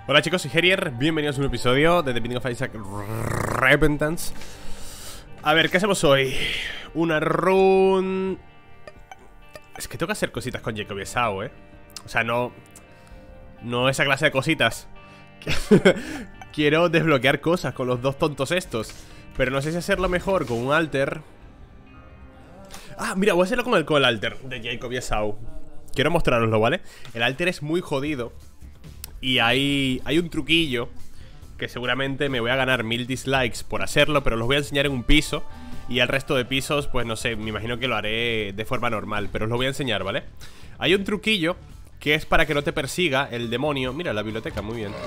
Hola chicos, soy Herier, bienvenidos a un episodio de The Binding of Isaac Repentance. A ver, ¿qué hacemos hoy? Una run... Es que tengo que hacer cositas con Jacob y Esau, O sea, no esa clase de cositas. Quiero desbloquear cosas con los dos tontos estos, pero no sé si hacerlo mejor con un alter. Ah, mira, voy a hacerlo con el alter de Jacob y Esau. Quiero mostraroslo, ¿vale? El alter es muy jodido y hay un truquillo que seguramente me voy a ganar 1000 dislikes por hacerlo, pero los voy a enseñar en un piso. Y al resto de pisos, pues no sé, me imagino que lo haré de forma normal, pero os lo voy a enseñar, ¿vale? Hay un truquillo que es para que no te persiga el demonio. Mira, la biblioteca, muy bien.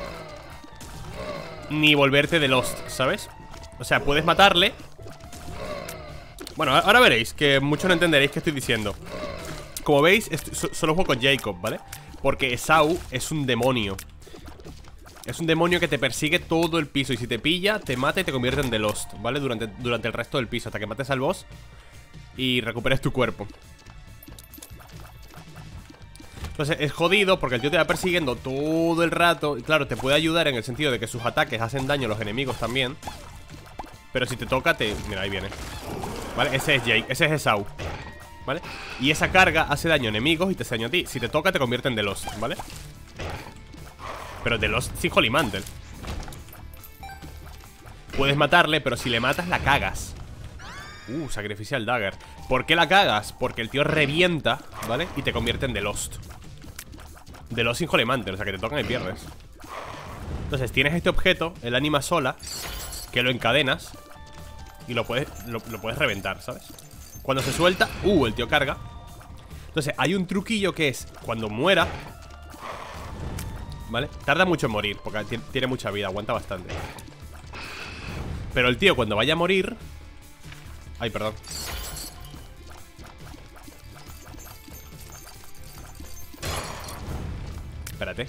Ni volverte de Lost, ¿sabes? O sea, puedes matarle. Bueno, ahora veréis que muchos no entenderéis qué estoy diciendo. Como veis, solo juego con Jacob, ¿vale? Porque Esau es un demonio. Es un demonio que te persigue todo el piso. Y si te pilla, te mata y te convierte en The Lost, ¿vale? Durante el resto del piso, hasta que mates al boss y recuperes tu cuerpo. Entonces es jodido porque el tío te va persiguiendo todo el rato. Y claro, te puede ayudar en el sentido de que sus ataques hacen daño a los enemigos también. Pero si te toca, Mira, ahí viene. ¿Vale? Ese es Jake, ese es Esau, ¿vale? Y esa carga hace daño a enemigos y te hace daño a ti. Si te toca, te convierte en The Lost, ¿vale? Pero The Lost sin Holy Mantle. Puedes matarle, pero si le matas, la cagas. Sacrificial Dagger. ¿Por qué la cagas? Porque el tío revienta, ¿vale? Y te convierte en The Lost. The Lost sin Holy Mantle, o sea que te tocan y pierdes. Entonces tienes este objeto, el Anima Sola, que lo encadenas y lo puedes reventar, ¿sabes? Cuando se suelta, el tío carga. Entonces hay un truquillo que es cuando muera, ¿vale? Tarda mucho en morir, porque tiene mucha vida, aguanta bastante. Pero el tío cuando vaya a morir... Ay, perdón. Espérate.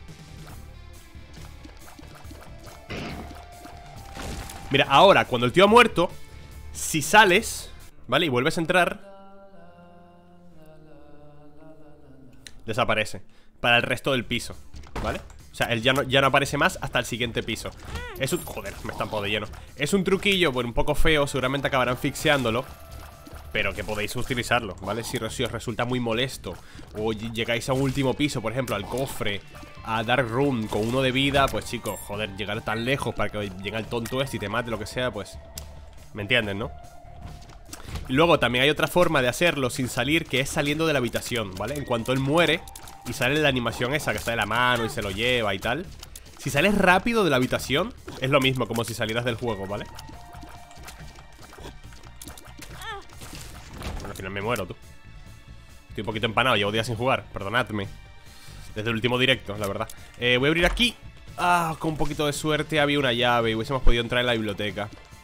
Mira, ahora, cuando el tío ha muerto, si sales, ¿vale? Y vuelves a entrar, desaparece para el resto del piso, ¿vale? O sea, él ya no aparece más hasta el siguiente piso. Es un... Joder, me he estampado de lleno. Es un truquillo, bueno, un poco feo. Seguramente acabarán asfixiándolo, pero que podéis utilizarlo, ¿vale? Si os resulta muy molesto o llegáis a un último piso, por ejemplo, al cofre, a Dark Room con 1 de vida, pues chicos, joder, llegar tan lejos para que llegue el tonto este y te mate, lo que sea, pues... ¿Me entienden, no? Y luego también hay otra forma de hacerlo sin salir, que es saliendo de la habitación, ¿vale? En cuanto él muere y sale la animación esa que está de la mano y se lo lleva y tal, si sales rápido de la habitación, es lo mismo como si salieras del juego, ¿vale? Al final me muero, tú. Estoy un poquito empanado, llevo días sin jugar, perdonadme. Desde el último directo, la verdad. Voy a abrir aquí. Con un poquito de suerte había una llave y hubiésemos podido entrar en la biblioteca.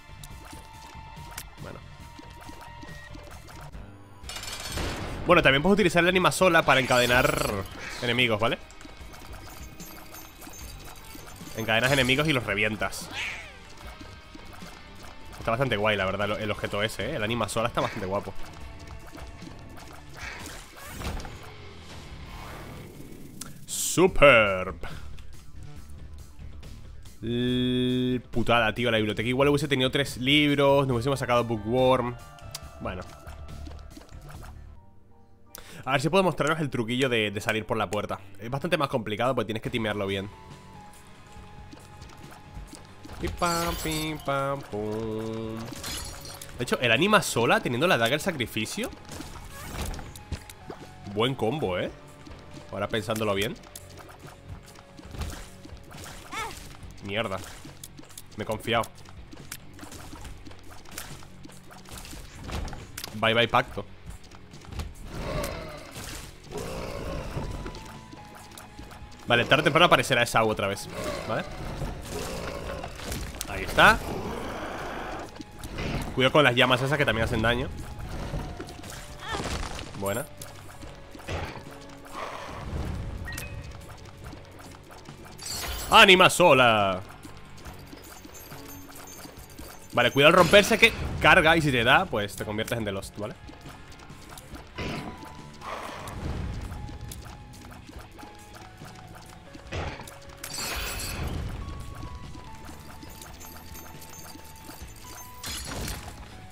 Bueno, también puedes utilizar el Anima Sola para encadenar enemigos, ¿vale? Encadenas enemigos y los revientas. Está bastante guay, la verdad, el objeto ese, El Anima Sola está bastante guapo. Superb. Putada, tío, la biblioteca igual hubiese tenido 3 libros, nos hubiésemos sacado Bookworm. Bueno. A ver si puedo mostraros el truquillo de salir por la puerta. Es bastante más complicado porque tienes que timearlo bien. Pim, pam, pum. De hecho, el Anima Sola teniendo la daga del sacrificio. Buen combo, Ahora pensándolo bien. Mierda. Me he confiado. Bye bye pacto. Vale, tarde o temprano aparecerá Esau otra vez, ¿vale? Ahí está. Cuidado con las llamas esas que también hacen daño. Buena. ¡Anima Sola! Vale, cuidado al romperse que carga y si te da, pues te conviertes en The Lost, ¿vale?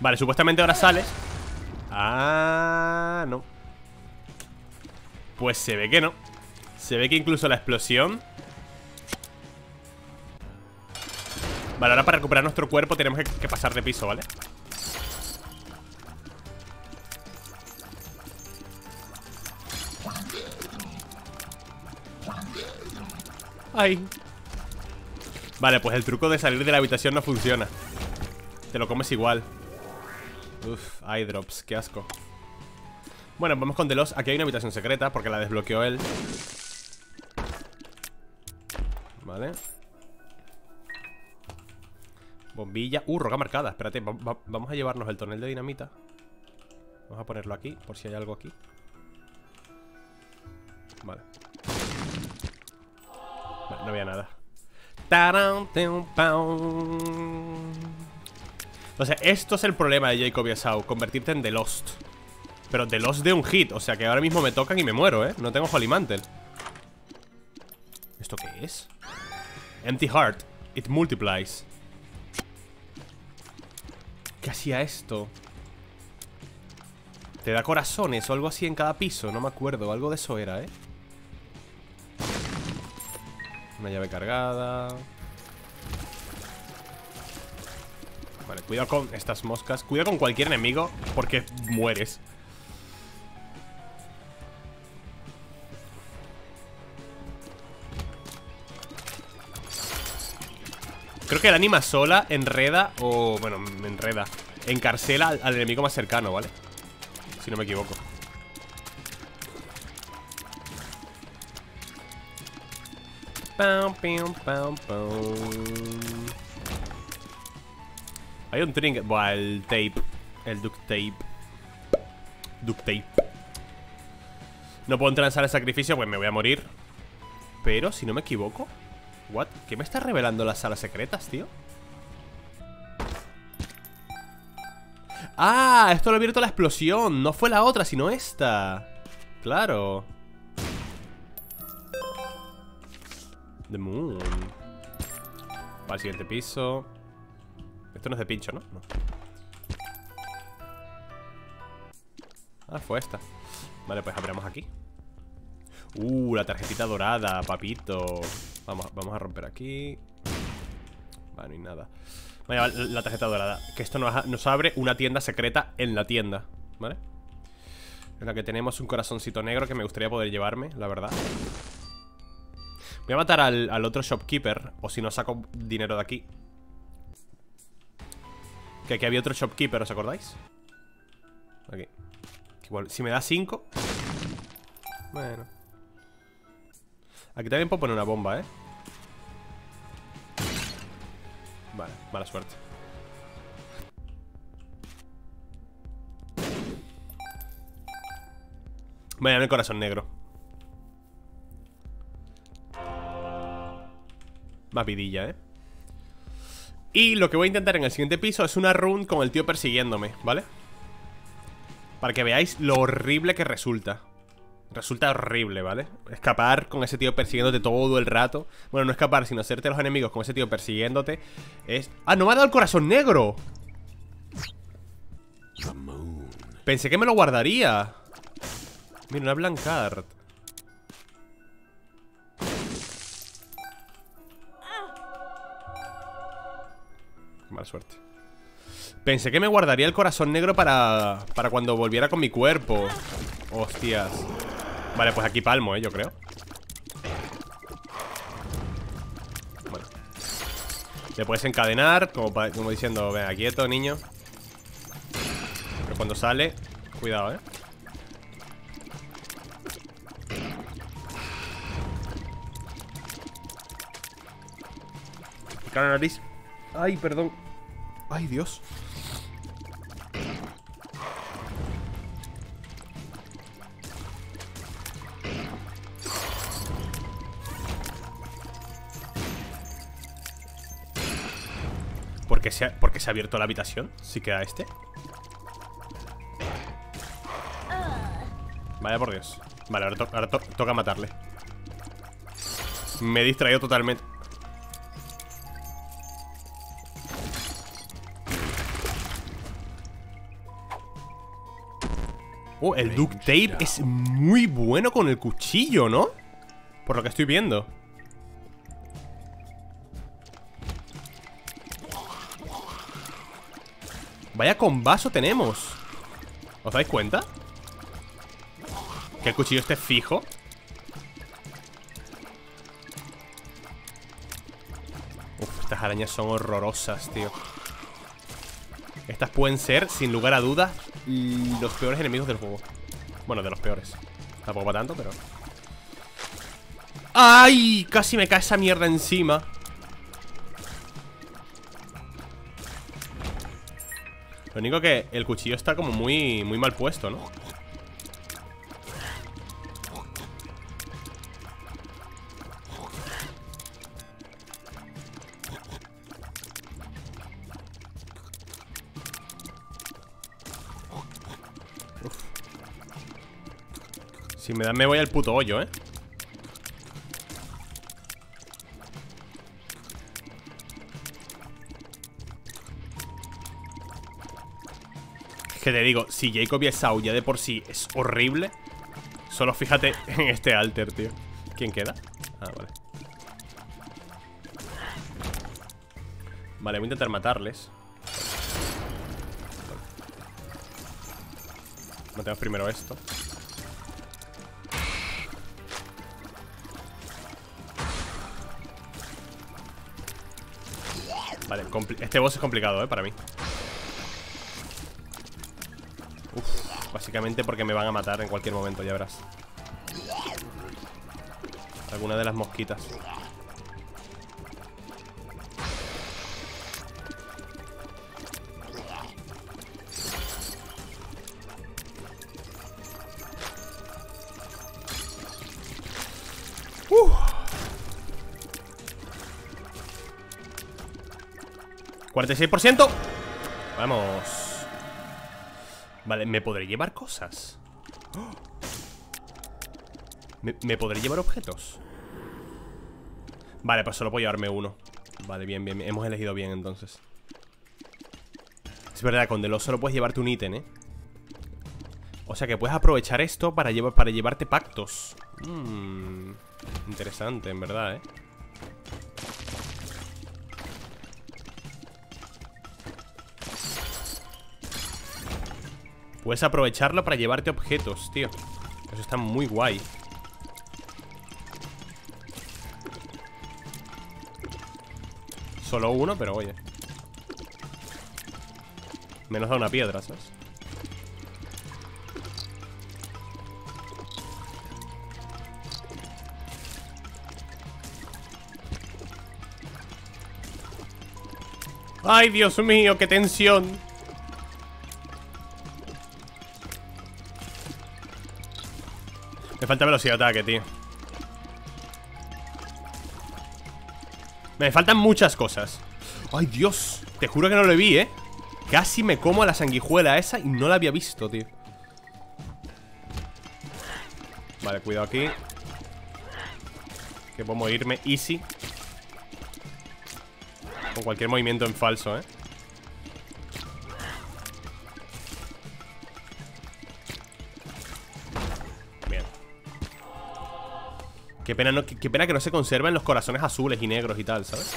Vale, supuestamente ahora sales. Ah, no. Pues se ve que no. Se ve que incluso la explosión. Vale, ahora para recuperar nuestro cuerpo tenemos que pasar de piso, ¿vale? Ay. Vale, pues el truco de salir de la habitación no funciona. Te lo comes igual. Uf, eye drops, qué asco. Bueno, vamos con The Lost. Aquí hay una habitación secreta porque la desbloqueó él. Vale. Bombilla. Roca marcada. Espérate, vamos a llevarnos el tonel de dinamita. Vamos a ponerlo aquí, por si hay algo aquí. Vale. Vale, no había nada. O sea, esto es el problema de Jacob y Esau, convertirte en The Lost. Pero The Lost de un hit. O sea que ahora mismo me tocan y me muero, ¿eh? No tengo Holy Mantle. ¿Esto qué es? Empty Heart. It multiplies. ¿Qué hacía esto? Te da corazones o algo así en cada piso. No me acuerdo, algo de eso era, ¿eh? Una llave cargada. Vale, cuidado con estas moscas. Cuidado con cualquier enemigo porque mueres. Creo que el ánima sola enreda o... bueno, enreda. Encarcela al enemigo más cercano, ¿vale? Si no me equivoco. Hay un trinket. Buah, el tape. El duct tape. Duct tape. No puedo entrar en sala de sacrificio, pues me voy a morir. Pero, si no me equivoco. What? ¿Qué me está revelando las salas secretas, tío? Ah, esto lo ha abierto la explosión. No fue la otra, sino esta. Claro. The Moon. Para el siguiente piso. Esto no es de pincho, ¿no? No. Ah, fue esta. Vale, pues abrimos aquí. La tarjetita dorada, papito. Vamos a romper aquí. Vale, no hay nada. Vaya, la tarjeta dorada. Que esto nos abre una tienda secreta en la tienda, ¿vale? En la que tenemos un corazoncito negro que me gustaría poder llevarme, la verdad. Voy a matar al otro shopkeeper. O si no, saco dinero de aquí. Que aquí había otro shopkeeper, ¿os acordáis? Aquí. Igual, si me da 5. Bueno. Aquí también puedo poner una bomba, ¿eh? Vale, mala suerte. Vaya, el corazón negro. Más vidilla, ¿eh? Y lo que voy a intentar en el siguiente piso es una run con el tío persiguiéndome, ¿vale? Para que veáis lo horrible que resulta. Resulta horrible, ¿vale? Escapar con ese tío persiguiéndote todo el rato. Bueno, no escapar, sino hacerte los enemigos con ese tío persiguiéndote. Es... ¡Ah, no me ha dado el corazón negro! Pensé que me lo guardaría. Mira, una Blancard. Mala suerte. Pensé que me guardaría el corazón negro para cuando volviera con mi cuerpo. Hostias. Vale, pues aquí palmo, yo creo. Bueno. Le puedes encadenar como diciendo, venga, quieto, niño. Pero cuando sale, cuidado, Cara nariz. Ay, perdón. Ay, Dios. ¿Por qué se ha abierto la habitación? Si queda este. Vaya por Dios. Vale, ahora toca matarle. Me he distraído totalmente. Oh, el duct tape es muy bueno con el cuchillo, ¿no? Por lo que estoy viendo. Vaya combazo tenemos. ¿Os dais cuenta? Que el cuchillo esté fijo. Uf, estas arañas son horrorosas, tío. Estas pueden ser, sin lugar a dudas, los peores enemigos del juego. Bueno, de los peores. Tampoco para tanto, pero... ¡Ay! Casi me cae esa mierda encima. Lo único que el cuchillo está como muy mal puesto, ¿no? Uf. Si me dan me voy al puto hoyo, ¿eh? Que te digo, si Jacob y Esau ya de por sí es horrible, solo fíjate en este alter, tío. ¿Quién queda? Ah, vale. Vale, voy a intentar matarles. Matemos primero esto. Vale, este boss es complicado, para mí. Uf, básicamente porque me van a matar en cualquier momento, ya verás. Alguna de las mosquitas. ¡46%! Vamos. Vale, ¿me podré llevar cosas? ¡Oh! ¿Me podré llevar objetos? Vale, pues solo puedo llevarme uno. Vale, bien, bien, hemos elegido bien entonces. Es verdad, con Delos solo puedes llevarte un ítem, ¿eh? O sea que puedes aprovechar esto para llevarte pactos. Interesante, en verdad, ¿eh? Puedes aprovecharlo para llevarte objetos, tío. Eso está muy guay. Solo uno, pero oye. Menos da una piedra, ¿sabes? ¡Ay, Dios mío! ¡Qué tensión! Me falta velocidad de ataque, tío. Me faltan muchas cosas. ¡Ay, Dios! Te juro que no lo vi, ¿eh? Casi me como a la sanguijuela esa y no la había visto, tío. Vale, cuidado aquí. Que puedo irme easy. Con cualquier movimiento en falso, ¿eh? Bien. Qué pena que no se conserven los corazones azules y negros y tal, ¿sabes?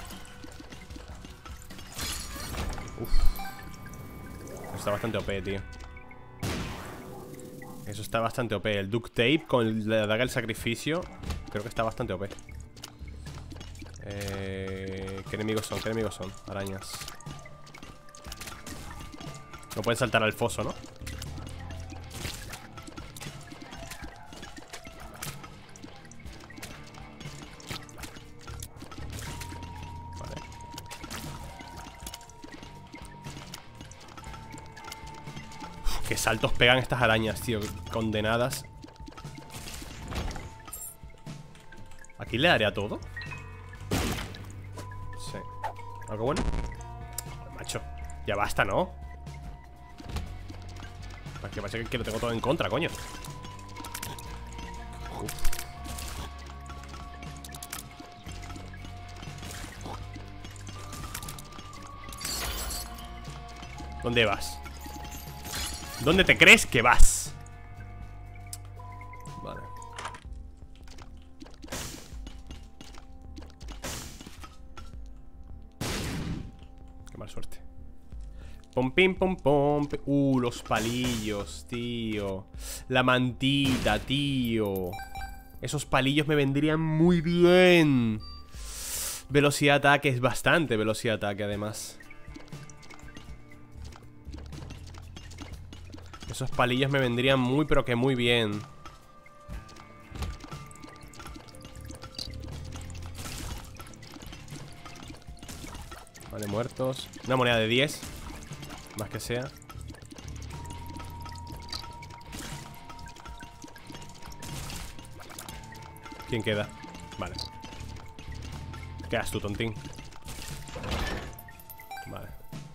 Uf. Eso está bastante OP, tío. Eso está bastante OP. El duct tape con la daga del sacrificio creo que está bastante OP. ¿Qué enemigos son? ¿Qué enemigos son? Arañas. No pueden saltar al foso, ¿no? Vale. Uf, qué saltos pegan estas arañas, tío. Condenadas. ¿Aquí le daré a todo? Sí. ¿Algo bueno? Macho, ya basta, ¿no? Que pasa que lo tengo todo en contra, coño. Uf. ¿Dónde vas? ¿Dónde te crees que vas? Vale. Qué mala suerte. Pom, pim, pom, pom. Los palillos, tío. La mantita, tío. Esos palillos me vendrían muy bien. Velocidad de ataque es bastante velocidad de ataque, además. Esos palillos me vendrían muy, pero que muy bien. Vale, muertos. Una moneda de 10. Más que sea. ¿Quién queda? Vale. Quedas tú, tontín. Vale.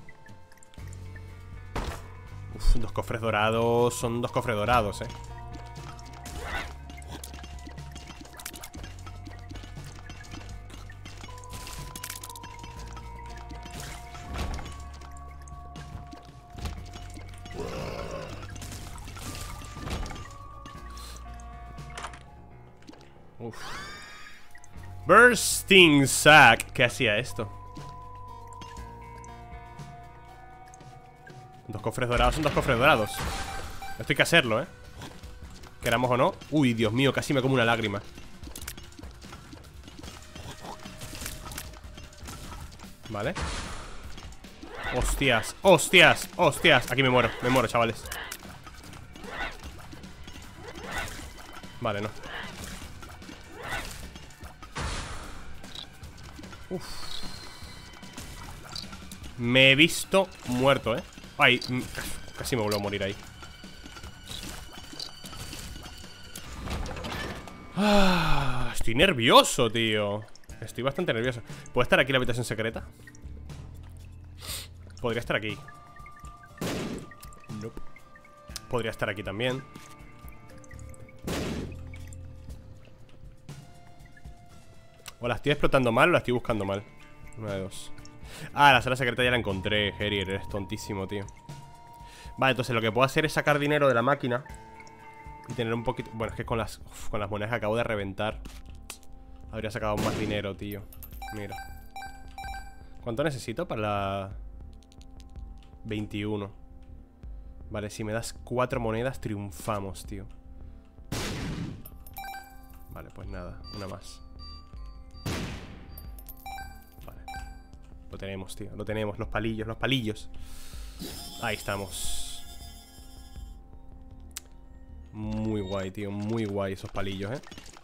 Uf, 2 cofres dorados. Son 2 cofres dorados, Uf. Bursting Sack. ¿Qué hacía esto? 2 cofres dorados, son 2 cofres dorados. Esto hay que hacerlo, queramos o no. Uy, Dios mío, casi me como una lágrima. Vale. Hostias, hostias, hostias. Aquí me muero, chavales. Vale, no. Uf. Me he visto muerto, Ay, casi me vuelvo a morir ahí. Estoy nervioso, tío. Estoy bastante nervioso. ¿Puede estar aquí la habitación secreta? Podría estar aquí. Nope. Podría estar aquí también. O la estoy explotando mal o la estoy buscando mal. Una de dos. Ah, la sala secreta ya la encontré, Harrier. Eres tontísimo, tío. Vale, entonces lo que puedo hacer es sacar dinero de la máquina y tener un poquito... Bueno, es que con las monedas que acabo de reventar habría sacado más dinero, tío. Mira. ¿Cuánto necesito para la...? 21. Vale, si me das 4 monedas triunfamos, tío. Vale, pues nada, una más. Vale. Lo tenemos, tío, lo tenemos, los palillos, los palillos. Ahí estamos. Muy guay, tío, muy guay esos palillos,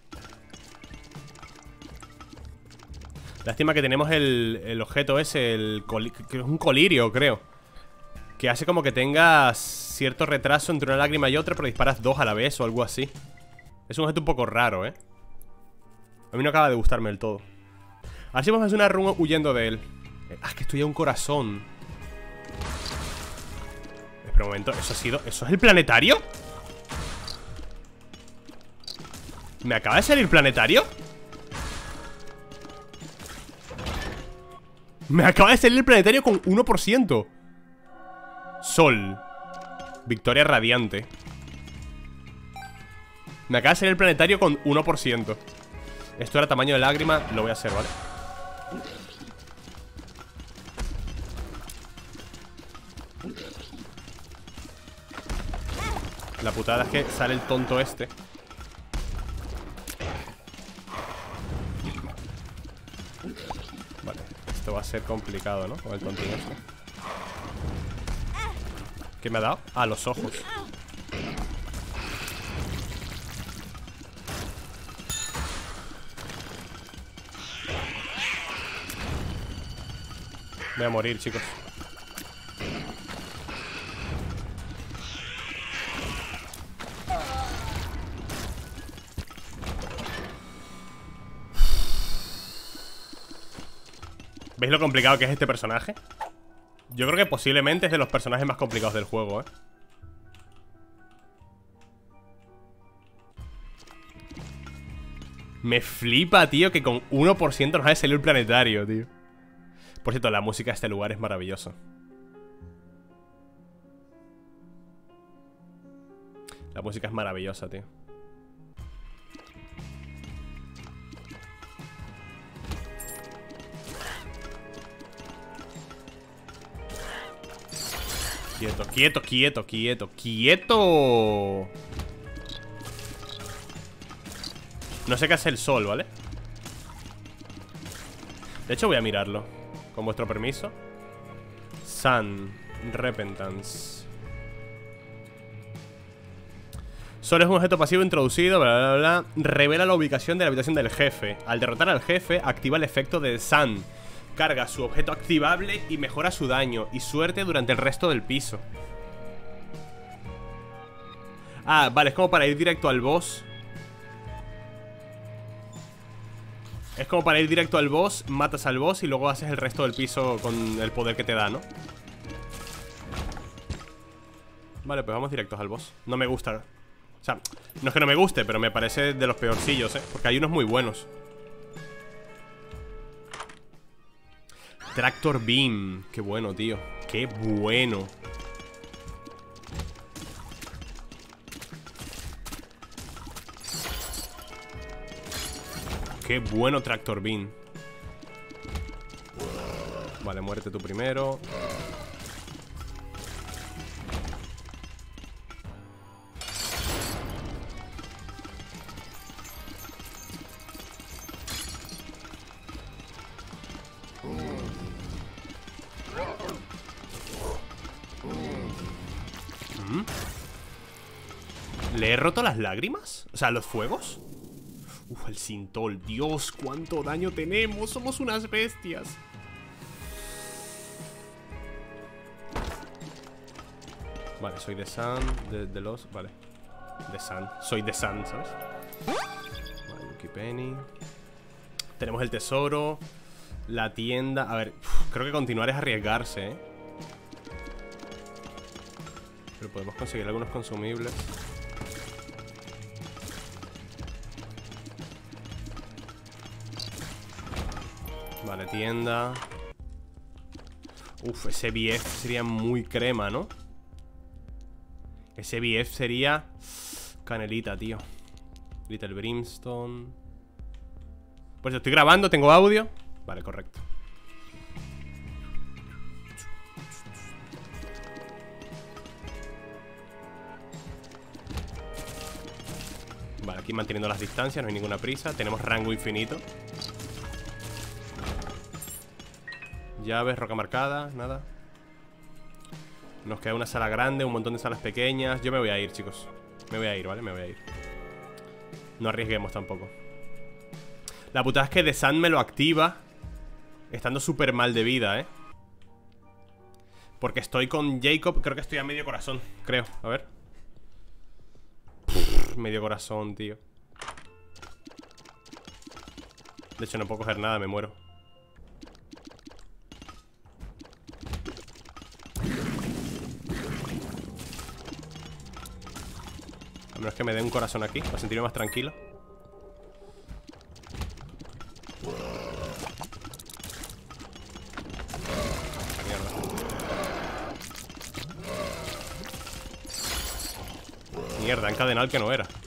Lástima que tenemos el objeto ese, que es un colirio, creo, que hace como que tengas cierto retraso entre una lágrima y otra, pero disparas 2 a la vez o algo así. Es un objeto un poco raro, A mí no acaba de gustarme del todo. A ver si vamos a hacer una run huyendo de él. Ah, es que estoy a un corazón. Espera un momento, ¿eso ha sido? ¿Eso es el planetario? ¿Me acaba de salir planetario? Me acaba de salir el planetario con 1%. Sol. Victoria radiante. Me acaba de salir el planetario con 1%. Esto era tamaño de lágrima. Lo voy a hacer, ¿vale? La putada es que sale el tonto este. Vale, esto va a ser complicado, ¿no? Con el tontín este. ¿Qué me ha dado? Ah, los ojos. Voy a morir, chicos. ¿Veis lo complicado que es este personaje? Yo creo que posiblemente es de los personajes más complicados del juego, Me flipa, tío, que con 1% nos ha de salir el planetario, tío. Por cierto, la música de este lugar es maravillosa. La música es maravillosa, tío. Quieto, quieto, quieto, quieto, quieto. No sé qué hace el sol, ¿vale? De hecho voy a mirarlo. Con vuestro permiso. Sun Repentance. Sol es un objeto pasivo introducido, bla, bla, bla. Revela la ubicación de la habitación del jefe. Al derrotar al jefe, activa el efecto de Sun. Carga su objeto activable y mejora su daño y suerte durante el resto del piso. Ah, vale, es como para ir directo al boss. Es como para ir directo al boss, matas al boss y luego haces el resto del piso con el poder que te da, ¿no? Vale, pues vamos directos al boss. No me gusta. O sea, no es que no me guste, pero me parece de los peorcillos, ¿eh? Porque hay unos muy buenos. Tractor Beam. Qué bueno, tío. Qué bueno. Qué bueno Tractor Beam. Vale, muérete tú primero. ¿Le he roto las lágrimas? O sea, ¿los fuegos? Uf, el Sintol. Dios, cuánto daño tenemos. Somos unas bestias. Vale, soy de Sun. De los... Vale. De Sun. Soy de Sun, ¿sabes? Vale, Yuki Penny. Tenemos el tesoro. La tienda. A ver, creo que continuar es arriesgarse, ¿eh? Pero podemos conseguir algunos consumibles. Vale, tienda. Uf, ese BF sería muy crema, ¿no? Ese BF sería canelita, tío. Little Brimstone. Pues estoy grabando, tengo audio. Vale, correcto. Vale, aquí manteniendo las distancias, no hay ninguna prisa. Tenemos rango infinito. Llaves, roca marcada, nada. Nos queda una sala grande, un montón de salas pequeñas. Yo me voy a ir, chicos. Me voy a ir, ¿vale? Me voy a ir. No arriesguemos tampoco. La putada es que The Sun me lo activa estando súper mal de vida, ¿eh? Porque estoy con Jacob. Creo que estoy a medio corazón, creo, a ver. Medio corazón, tío. De hecho no puedo coger nada, me muero. A menos que me dé un corazón aquí, para sentirme más tranquilo. Mierda. Mierda, encadenado el que no era.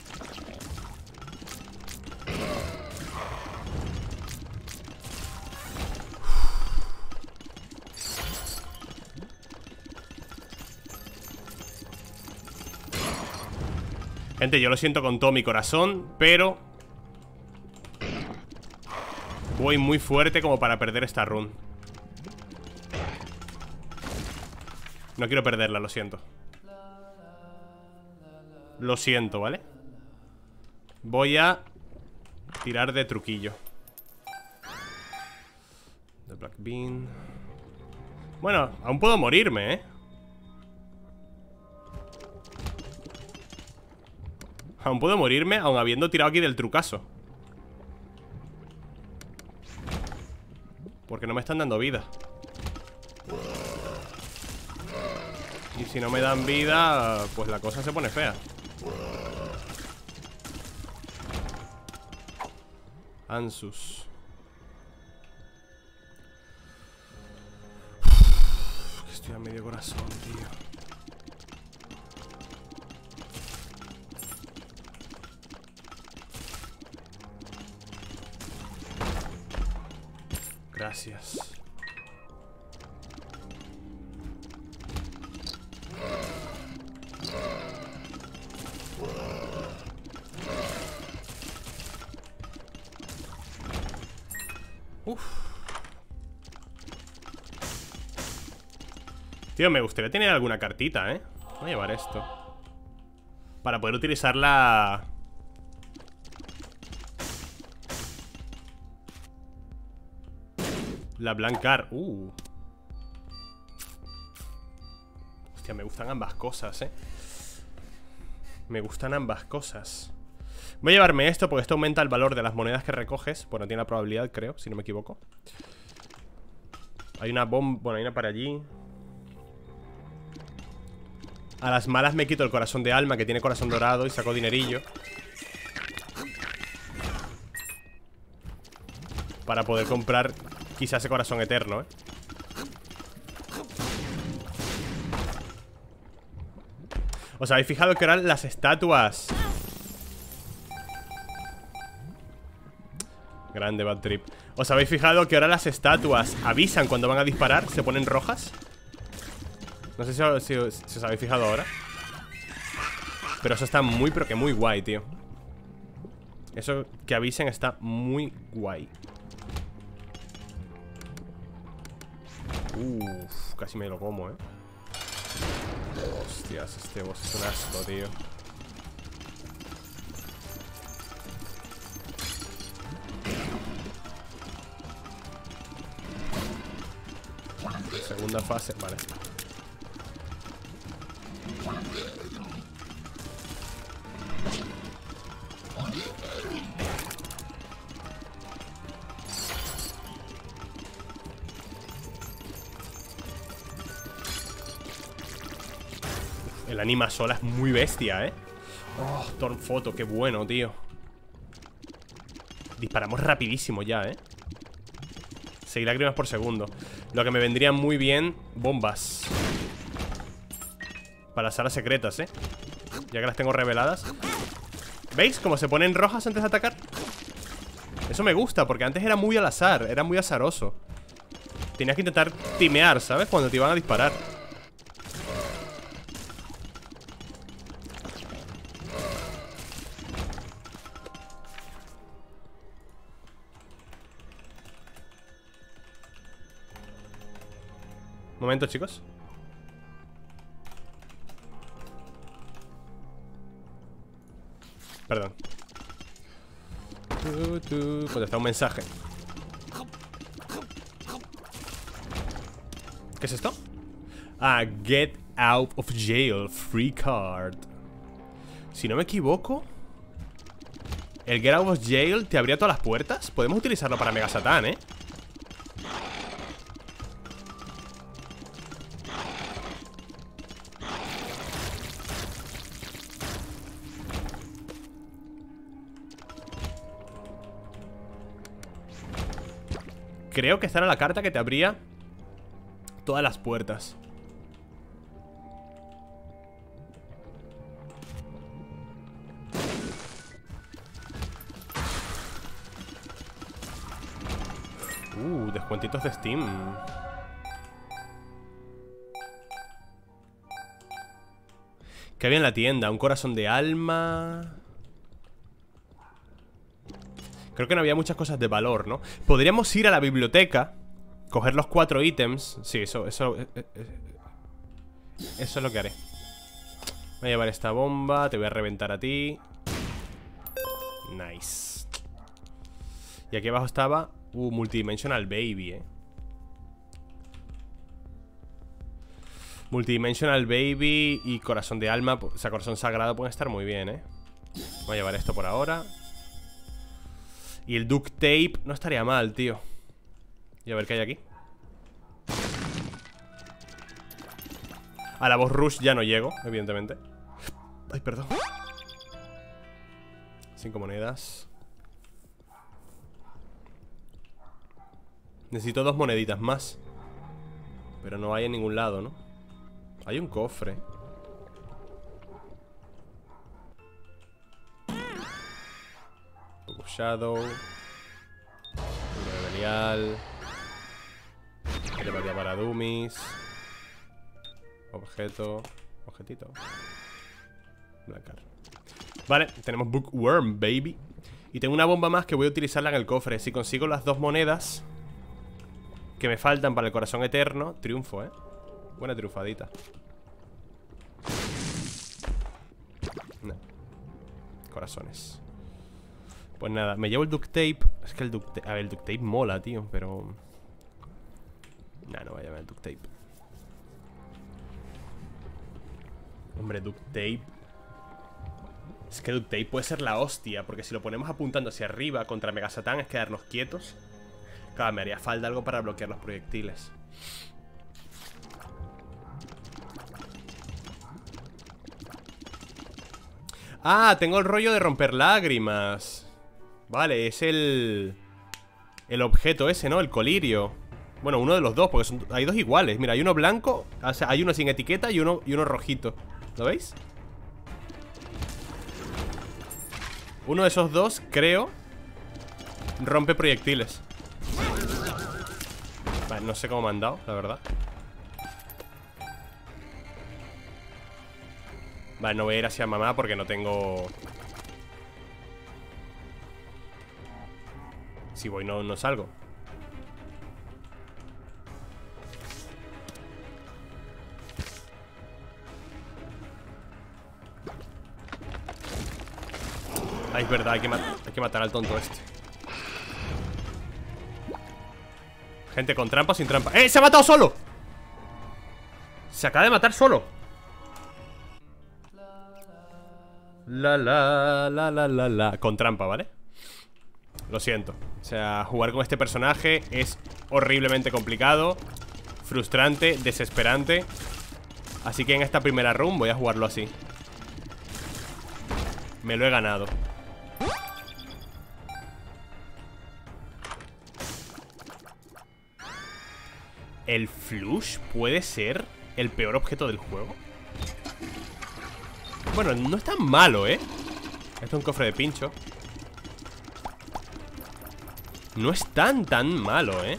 Gente, yo lo siento con todo mi corazón, pero voy muy fuerte como para perder esta run. No quiero perderla, lo siento. Lo siento, ¿vale? Voy a tirar de truquillo. The Black Bean. Bueno, aún puedo morirme, ¿eh? Aún puedo morirme, aún habiendo tirado aquí del trucazo. Porque no me están dando vida. Y si no me dan vida, pues la cosa se pone fea. Ansus. Uf, que estoy a medio corazón, tío. acacias. Uf. Tío, me gustaría tener alguna cartita, ¿eh? Voy a llevar esto para poder utilizar la Blancar. Hostia, me gustan ambas cosas, ¿eh? Me gustan ambas cosas. Voy a llevarme esto porque esto aumenta el valor de las monedas que recoges. Bueno, tiene la probabilidad, creo, si no me equivoco. Hay una bomba, bueno, hay una para allí. A las malas me quito el corazón de alma, que tiene corazón dorado, y saco dinerillo para poder comprar quizás ese corazón eterno, ¿eh? ¿Os habéis fijado que ahora las estatuas? Grande Bad Trip. ¿Os habéis fijado que ahora las estatuas avisan cuando van a disparar? ¿Se ponen rojas? No sé si os habéis fijado ahora. Pero eso está muy, pero que muy guay, tío. Eso que avisen está muy guay. Uff, casi me lo como, eh. Hostias, este boss es un asco, tío. Segunda fase, vale. El anima sola es muy bestia, ¿eh? Oh, Torn Photo, qué bueno, tío. Disparamos rapidísimo ya, ¿eh? 6 lágrimas por segundo. Lo que me vendrían muy bien, bombas para las salas secretas, ¿eh? Ya que las tengo reveladas. ¿Veis cómo se ponen rojas antes de atacar? Eso me gusta, porque antes era muy al azar. Era muy azaroso. Tenías que intentar timear, ¿sabes? Cuando te iban a disparar. Momento, chicos. Perdón. Contesta un mensaje. ¿Qué es esto? Ah, get out of jail, free card. Si no me equivoco, el get out of jail te abría todas las puertas. Podemos utilizarlo para Mega Satán, ¿eh? Creo que esta era la carta que te abría todas las puertas. Descuentitos de Steam. ¿Qué había en la tienda? Un corazón de alma. Creo que no había muchas cosas de valor, ¿no? Podríamos ir a la biblioteca, coger los 4 ítems. Sí, eso es lo que haré. Voy a llevar esta bomba. Te voy a reventar a ti. Nice. Y aquí abajo estaba Multidimensional Baby, Multidimensional Baby y corazón de alma. O sea, corazón sagrado pueden estar muy bien, Voy a llevar esto por ahora. Y el duct tape no estaría mal, tío. Y a ver qué hay aquí. A la boss rush ya no llego, evidentemente. Ay, perdón. 5 monedas. Necesito 2 moneditas más. Pero no hay en ningún lado, ¿no? Hay un cofre. Shadow. Belial. Telepatía para dummies. Objeto. Objetito. Blancar. Vale, tenemos Bookworm, baby. Y tengo una bomba más que voy a utilizarla en el cofre. Si consigo las 2 monedas que me faltan para el corazón eterno, triunfo, buena triunfadita. No. Corazones. Pues nada, me llevo el duct tape. Es que el duct tape... A ver, el duct tape mola, tío, pero... Nah, no voy a llevar el duct tape. Hombre, duct tape. Es que duct tape puede ser la hostia, porque si lo ponemos apuntando hacia arriba contra Mega Satán es quedarnos quietos. Claro, me haría falta algo para bloquear los proyectiles. Ah, tengo el rollo de romper lágrimas. Vale, es el objeto ese, ¿no? El colirio. Bueno, uno de los dos, porque hay 2 iguales. Mira, hay uno blanco, o sea, hay uno sin etiqueta y uno rojito. ¿Lo veis? Uno de esos 2, creo, rompe proyectiles. Vale, no sé cómo me han dado, la verdad. Vale, no voy a ir hacia mamá porque no tengo... Si voy no salgo. Ah, es verdad, hay que matar al tonto este. Gente, ¿con trampa o sin trampa? ¡Eh! ¡Se ha matado solo! Se acaba de matar solo. La. Con trampa, ¿vale? Lo siento. O sea, jugar con este personaje es horriblemente complicado, frustrante, desesperante. Así que en esta primera run voy a jugarlo así. Me lo he ganado. ¿El flush puede ser el peor objeto del juego? Bueno, no es tan malo, ¿eh? Esto es un cofre de pincho. No es tan malo, ¿eh?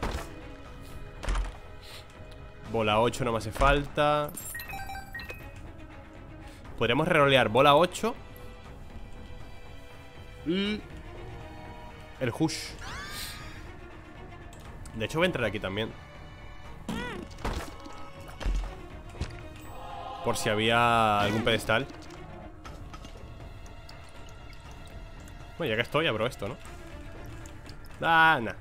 Bola 8 no me hace falta. Podríamos rerolear bola 8 y el hush. De hecho voy a entrar aquí también, por si había algún pedestal. Bueno, ya que estoy, abro esto, ¿no? Ah, nah.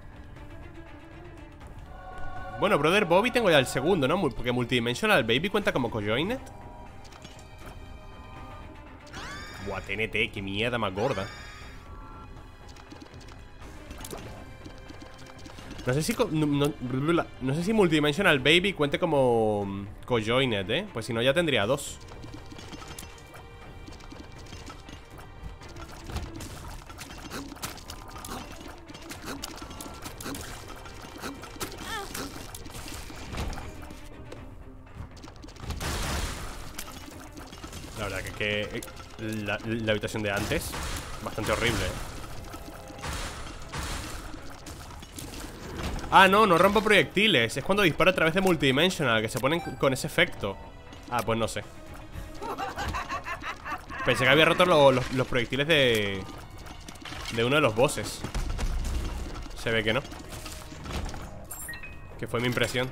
Bueno, Brother Bobby tengo ya el segundo, ¿no? Porque Multidimensional Baby cuenta como cojoinet. Buah, TNT, qué mierda más gorda. No sé si no sé si Multidimensional Baby cuente como cojoinet, ¿eh? Pues si no ya tendría 2. La verdad que la habitación de antes, bastante horrible, ¿eh? Ah, no rompo proyectiles. Es cuando disparo a través de Multidimensional, que se ponen con ese efecto. Ah, pues no sé. Pensé que había roto los proyectiles de uno de los bosses. Se ve que no. Que fue mi impresión.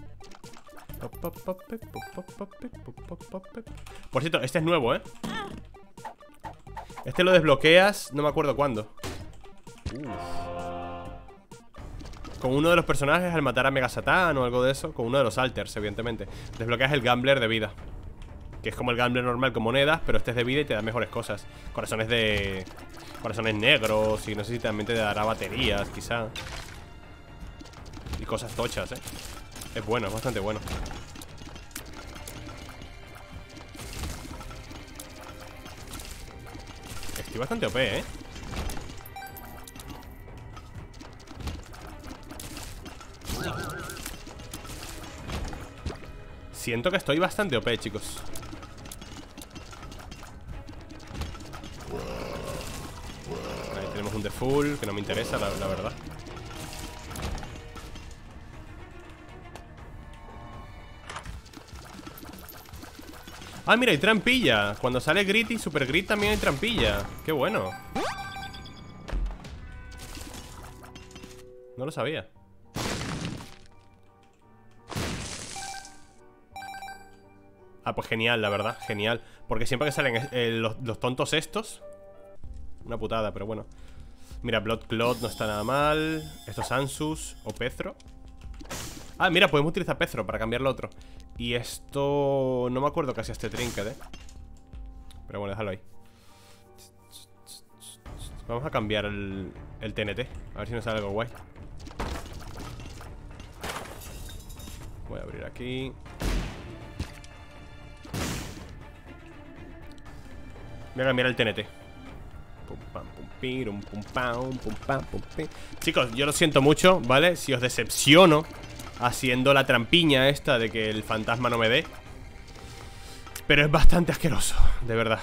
Por cierto, este es nuevo, ¿eh? Este lo desbloqueas, no me acuerdo cuándo. Con uno de los personajes al matar a Mega Satán o algo de eso. Con uno de los alters, evidentemente. Desbloqueas el Gambler de vida, que es como el Gambler normal con monedas, pero este es de vida y te da mejores cosas. Corazones negros. Y no sé si también te dará baterías, quizá. Y cosas tochas, ¿eh? Es bueno, es bastante bueno. Estoy bastante OP, ¿eh? Siento que estoy bastante OP, chicos. Ahí tenemos un default que no me interesa, la verdad. Ah, mira, hay trampilla. Cuando sale Grit y Super Grit también hay trampilla. Qué bueno. No lo sabía. Ah, pues genial, la verdad, genial. Porque siempre que salen los tontos estos. Una putada, pero bueno. Mira, Blood Clot no está nada mal. Estos Ansus o Pezro. Ah, mira, podemos utilizar Pezro para cambiar lo otro. Y esto... No me acuerdo casi a este trinket, pero bueno, déjalo ahí. Vamos a cambiar el TNT. A ver si nos sale algo guay. Voy a abrir aquí. Voy a cambiar el TNT. Pum, pam, pum, pirum, pum, pam, pum, pam, pum, pim. Chicos, yo lo siento mucho, ¿vale? Si os decepciono haciendo la trampiña esta de que el fantasma no me dé. Pero es bastante asqueroso, de verdad.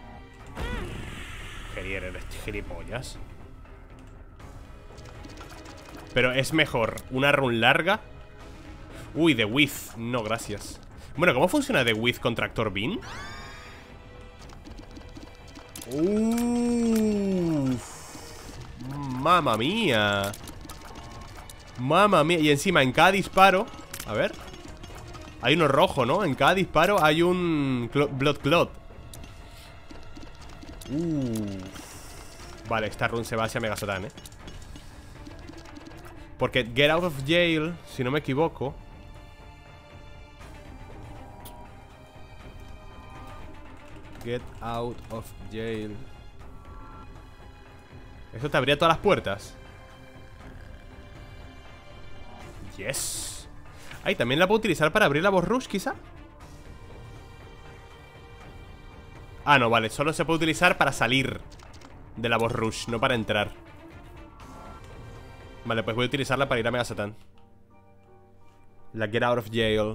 Gerier, eres gilipollas. Pero es mejor una run larga. Uy, The Wiz, no, gracias. Bueno, ¿cómo funciona The Wiz con Tractor Beam? Mamma mía. Mamma mía. Y encima en cada disparo, a ver, hay uno rojo, ¿no? En cada disparo hay un Blood Clot. Vale, esta run se va hacia Mega Satan, porque Get Out of Jail, si no me equivoco, Get Out of Jail, ¿eso te abría todas las puertas? Yes. Ay, también la puedo utilizar para abrir la Boss Rush, quizá. Ah, no, vale, solo se puede utilizar para salir de la Boss Rush, no para entrar. Vale, pues voy a utilizarla para ir a Mega Satan. La Get Out of Jail.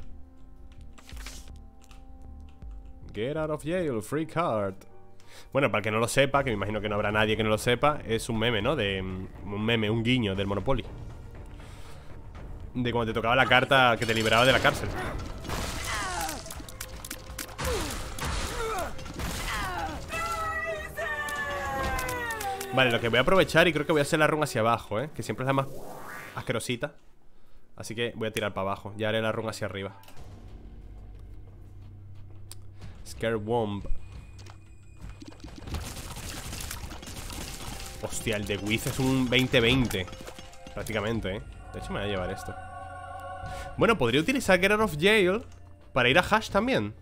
Get Out of Jail, free card. Bueno, para el que no lo sepa, que me imagino que no habrá nadie que no lo sepa, es un meme, ¿no? Un guiño del Monopoly. De cuando te tocaba la carta que te liberaba de la cárcel. Vale, lo que voy a aprovechar, y creo que voy a hacer la run hacia abajo, que siempre es la más asquerosita. Así que voy a tirar para abajo. Ya haré la run hacia arriba. Scare Womb. Hostia, el de Wiz es un 20-20 prácticamente, De hecho me voy a llevar esto. Bueno, podría utilizar Get Out of Jail para ir a Hash también.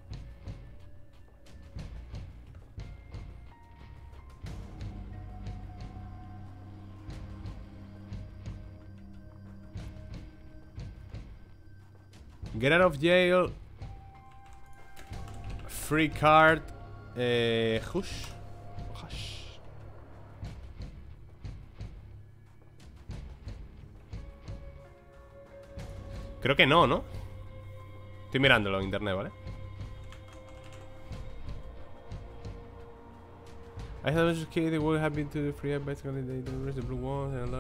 Get Out of Jail, free card, Hush. Creo que no, ¿no? Estoy mirándolo en internet, ¿vale? I thought it was okay, they were happy to the free basically they rest the blue ones and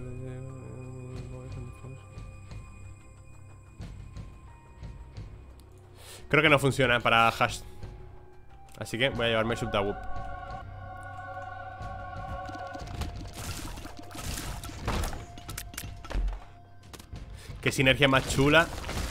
creo que no funciona para Hash. Así que voy a llevarme Shoot the Whoop. Qué sinergia más chula.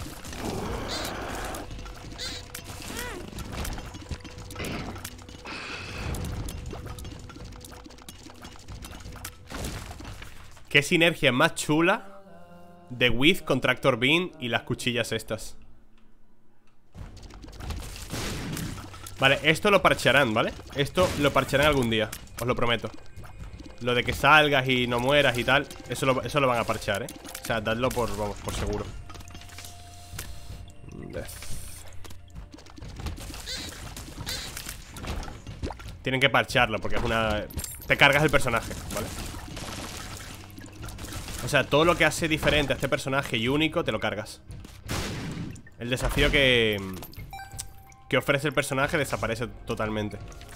Qué sinergia más chula de Wiz con Tractor Beam y las cuchillas estas. Vale, esto lo parcharán, ¿vale? Esto lo parcharán algún día, os lo prometo. Lo de que salgas y no mueras y tal, eso lo van a parchar, O sea, dadlo por, vamos, por seguro. Tienen que parcharlo porque es una... Te cargas el personaje, ¿vale? O sea, todo lo que hace diferente a este personaje y único, te lo cargas. El desafío que ofrece el personaje desaparece totalmente.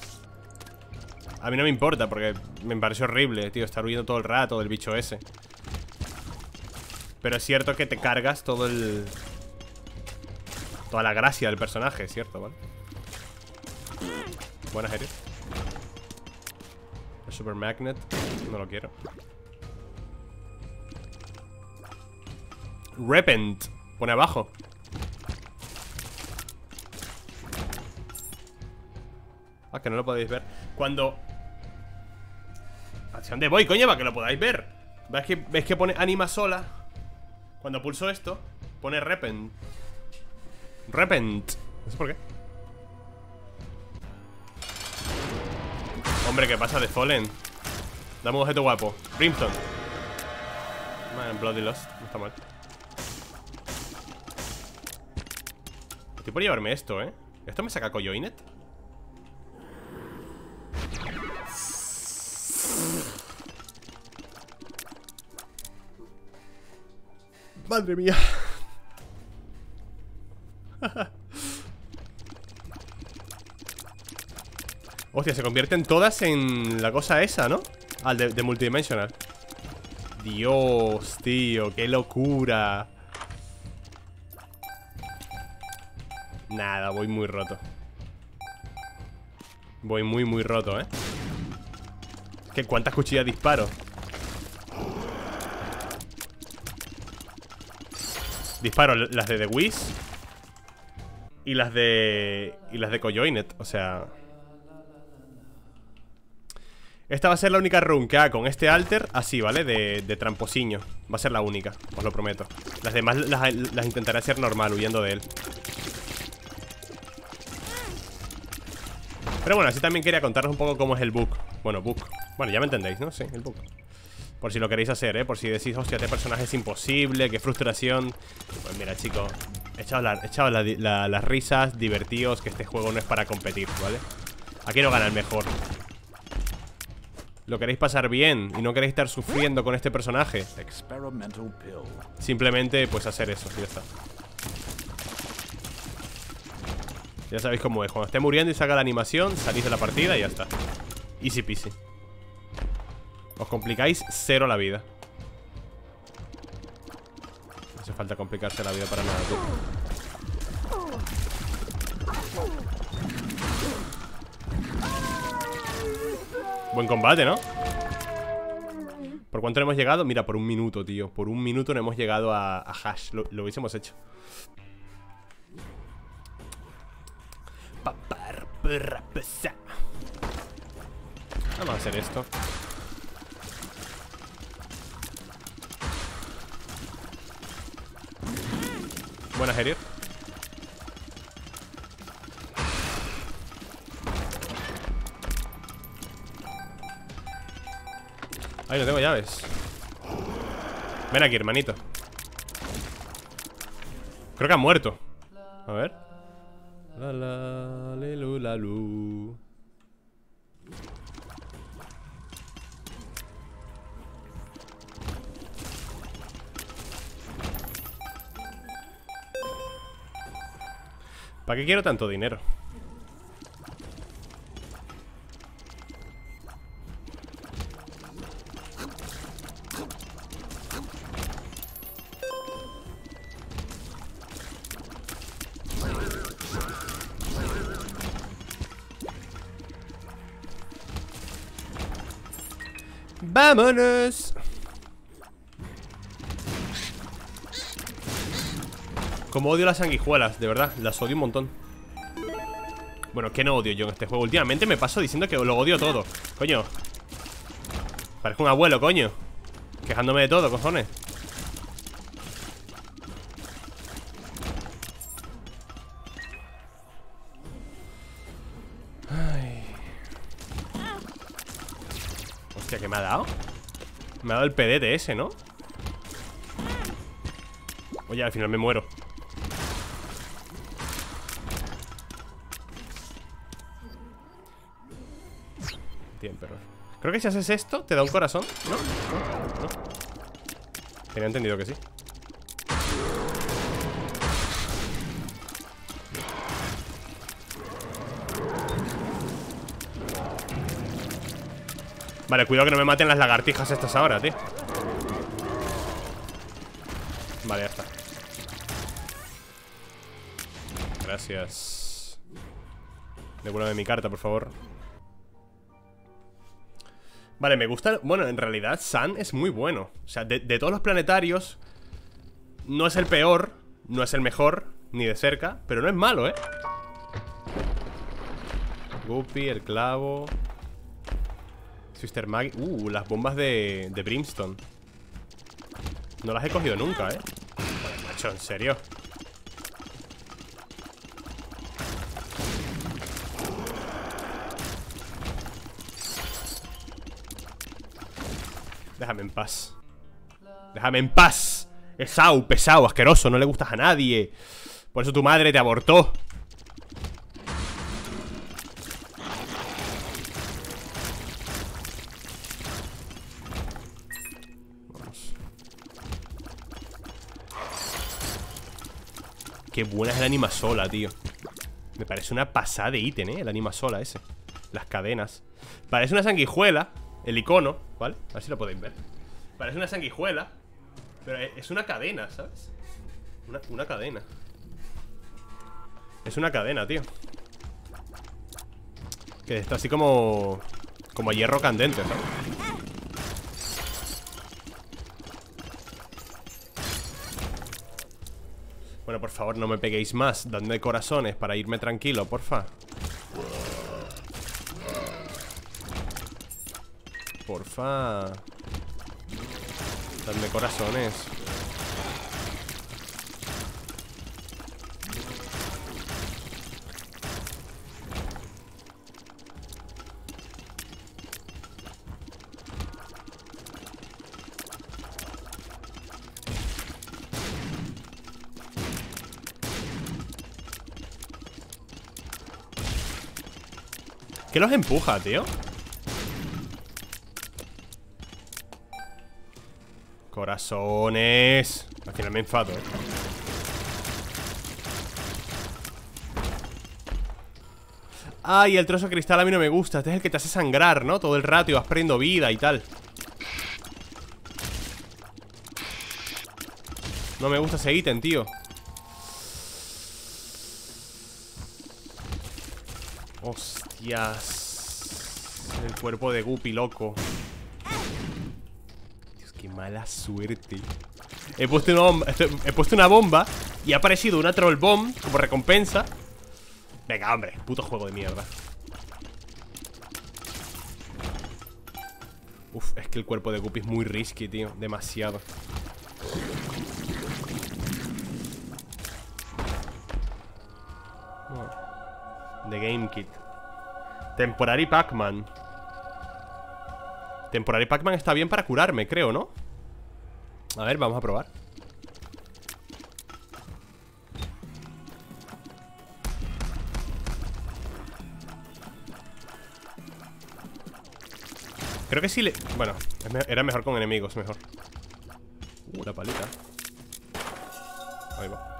A mí no me importa porque me parece horrible, tío, estar huyendo todo el rato del bicho ese. Pero es cierto que te cargas todo toda la gracia del personaje, es cierto, ¿vale? Buena serie. El Super Magnet. No lo quiero. Repent. Pone abajo. Ah, que no lo podéis ver. Cuando... ¿Hacia dónde voy, coño? Para que lo podáis ver. ¿Veis que pone anima sola? Cuando pulso esto, pone repent. Repent. No sé por qué. Hombre, ¿qué pasa de Fallen? Dame un objeto guapo. Brimstone. Man, Bloody Lost. No está mal. Estoy por llevarme esto, ¿eh? ¿Esto me saca Coyoinet? Madre mía. Hostia, se convierten todas en la cosa esa, ¿no? Ah, de multidimensional. Dios, tío, qué locura. Nada, voy muy roto. Voy muy roto, ¿eh? ¿Qué, cuántas cuchillas disparo? Disparo las de The Wiz y las de Coyoinet, o sea... Esta va a ser la única run que haga con este alter así, ¿vale? De tramposiño. Va a ser la única, os lo prometo. Las demás las intentaré hacer normal, huyendo de él. Pero bueno, así también quería contaros un poco cómo es el bug. Bueno, bug. Bueno, ya me entendéis, ¿no? Sí, el bug. Por si lo queréis hacer, ¿eh? Por si decís, hostia, este personaje es imposible, qué frustración. Pues mira, chicos, echaos las risas, divertíos, que este juego no es para competir, ¿vale? Aquí no gana el mejor. Lo queréis pasar bien y no queréis estar sufriendo con este personaje. Simplemente, pues hacer eso, ya está. Ya sabéis cómo es. Cuando esté muriendo y salga la animación, salís de la partida y ya está. Easy peasy. Os complicáis cero la vida. No hace falta complicarse la vida para nada, tú. Buen combate, ¿no? ¿Por cuánto no hemos llegado? Mira, por un minuto, tío. Por un minuto no hemos llegado a Hash. Lo hubiésemos hecho. Vamos a hacer esto. Buena, Herier. Ay, no tengo llaves. Ven aquí, hermanito. Creo que ha muerto. A ver. La la lilu la lu. ¿Para qué quiero tanto dinero? ¡Vámonos! Como odio las sanguijuelas, de verdad, las odio un montón. Bueno, ¿qué no odio yo en este juego? Últimamente me paso diciendo que lo odio todo. Coño. Parezco un abuelo, coño. Quejándome de todo, cojones. Ay. Hostia, ¿qué me ha dado? Me ha dado el pedete ese, ¿no? Oye, al final me muero. Bien, pero... Creo que si haces esto, te da un corazón. ¿No? ¿No? Tenía entendido que sí. Vale, cuidado que no me maten las lagartijas estas ahora, tío. Vale, ya está. Gracias. Devuélveme mi carta, por favor. Vale, me gusta... Bueno, en realidad Sun es muy bueno. O sea, de todos los planetarios, no es el peor, no es el mejor, ni de cerca, pero no es malo, ¿eh? Guppy, el clavo. Sister Maggie. Las bombas de Brimstone. No las he cogido nunca, ¿eh? Joder, macho, en serio. Déjame en paz. Déjame en paz. Esau, pesado, asqueroso, no le gustas a nadie. Por eso tu madre te abortó. Vamos. Qué buena es el animasola, tío. Me parece una pasada de ítem, el animasola ese. Las cadenas. Parece una sanguijuela. El icono, ¿vale? A ver si lo podéis ver. Parece una sanguijuela, pero es una cadena, ¿sabes? Una cadena. Es una cadena, tío. Que está así como a hierro candente, ¿sabes? Bueno, por favor, no me peguéis más. Dadme corazones para irme tranquilo, porfa. Porfa. Dadme corazones. ¿Qué los empuja, tío? Corazones. Al final me enfado, ¿eh? Ay, el trozo de cristal a mí no me gusta. Este es el que te hace sangrar, ¿no? Todo el rato y vas perdiendo vida y tal. No me gusta ese ítem, tío. Hostias. El cuerpo de Guppy, loco. Dios, qué mala suerte. He puesto una bomba y ha aparecido una troll bomb como recompensa. Venga, hombre, puto juego de mierda. Uf, es que el cuerpo de Guppy es muy risky, tío. Demasiado. The Game Kit. Temporary Pac-Man. Temporary Pac-Man está bien para curarme, creo, ¿no? A ver, vamos a probar. Creo que sí le... Bueno, era mejor con enemigos, mejor. La palita. Ahí va.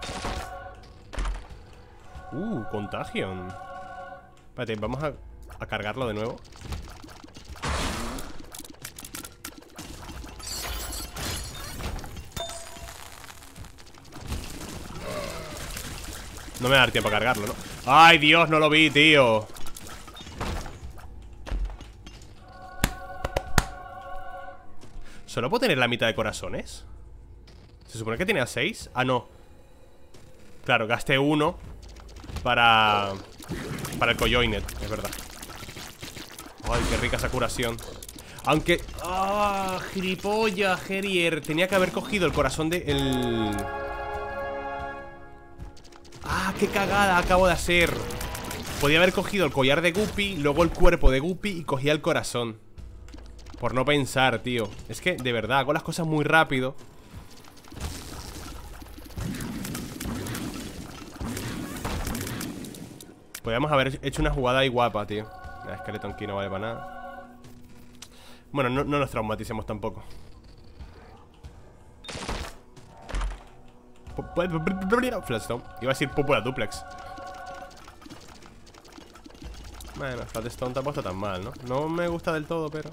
Contagion. Espérate, vamos a cargarlo de nuevo. No me va a dar tiempo a cargarlo, ¿no? ¡Ay, Dios! No lo vi, tío. ¿Solo puedo tener la mitad de corazones? ¿Se supone que tenía 6? Ah, no. Claro, gasté uno para el Coyoinet, es verdad. Ay, qué rica esa curación. Aunque... ¡Ah! Gilipollas, Gerier. Tenía que haber cogido el corazón de... ¡Ah! ¡Qué cagada acabo de hacer! Podía haber cogido el collar de Guppy, luego el cuerpo de Guppy y cogía el corazón. Por no pensar, tío. Es que, de verdad, hago las cosas muy rápido. Podríamos haber hecho una jugada ahí guapa, tío. Skeleton Key no vale para nada. Bueno, no nos traumaticemos tampoco. Flatstone. Iba a decir Popular Duplex. Bueno, Flatstone tampoco está tan mal, ¿no? No me gusta del todo, pero...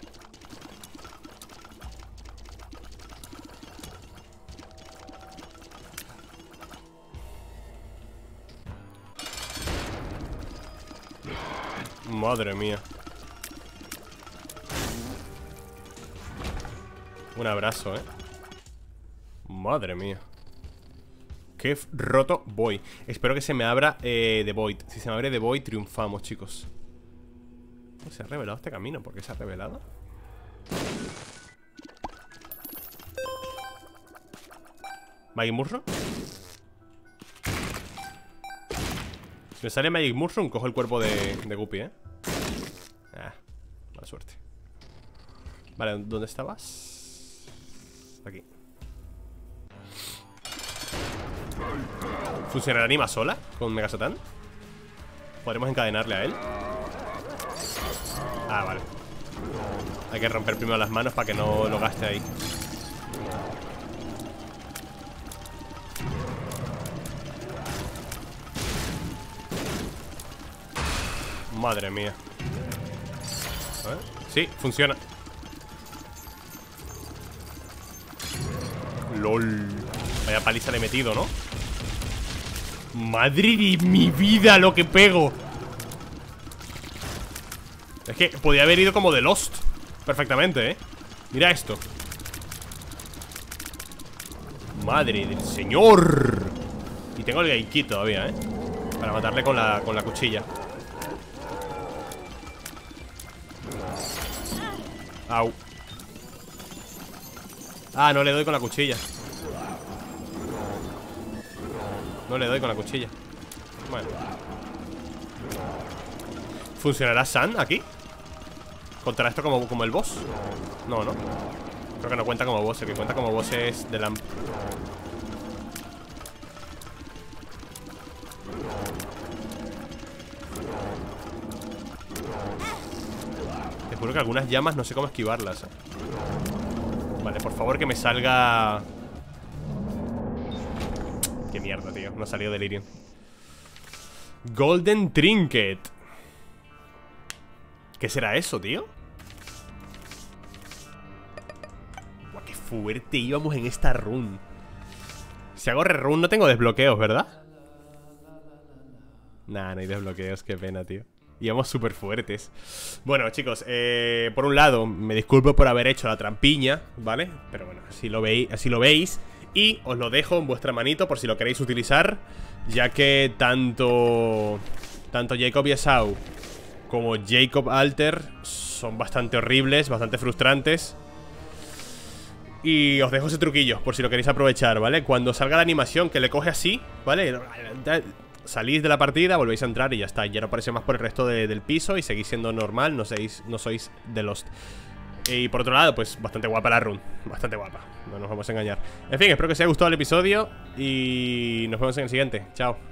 Madre mía. Un abrazo, Madre mía. Qué roto voy. Espero que se me abra The Void. Si se me abre The Void, triunfamos, chicos. ¿Se ha revelado este camino? ¿Por qué se ha revelado? ¿Magic Mushroom? Si me sale Magic Mushroom, cojo el cuerpo de Guppy, mala suerte. Vale, ¿dónde estabas? Aquí. ¿Funcionará Anima sola con Mega Satan? ¿Podremos encadenarle a él? Ah, vale. Hay que romper primero las manos para que no lo gaste ahí. Madre mía. Sí, funciona. LOL. Vaya paliza le he metido, ¿no? Madre de mi vida lo que pego. Es que podía haber ido como de Lost perfectamente, Mira esto. Madre del señor. Y tengo el Geiki todavía, para matarle con la cuchilla. Au. Ah, no le doy con la cuchilla. No le doy con la cuchilla. Bueno. ¿Funcionará San aquí? ¿Contra esto como el boss? No, no. Creo que no cuenta como boss. El que cuenta como boss es The Lamp. Te juro que algunas llamas no sé cómo esquivarlas, Vale, por favor que me salga... Qué mierda, tío. No ha salido Delirium. Golden Trinket. ¿Qué será eso, tío? Buah, qué fuerte íbamos en esta run. Si hago rerun no tengo desbloqueos, ¿verdad? Nah, no hay desbloqueos, qué pena, tío. Íbamos súper fuertes. Bueno, chicos, por un lado, me disculpo por haber hecho la trampiña, ¿vale? Pero bueno, así lo veis. Y os lo dejo en vuestra manito por si lo queréis utilizar, ya que tanto Jacob y Esau como Jacob Alter son bastante horribles, bastante frustrantes. Y os dejo ese truquillo por si lo queréis aprovechar, ¿vale? Cuando salga la animación que le coge así, ¿vale? Salís de la partida, volvéis a entrar y ya está. Ya no aparece más por el resto del piso y seguís siendo normal, no sois de Lost. Y por otro lado, pues bastante guapa la run. Bastante guapa, no nos vamos a engañar. En fin, espero que os haya gustado el episodio y nos vemos en el siguiente. Chao.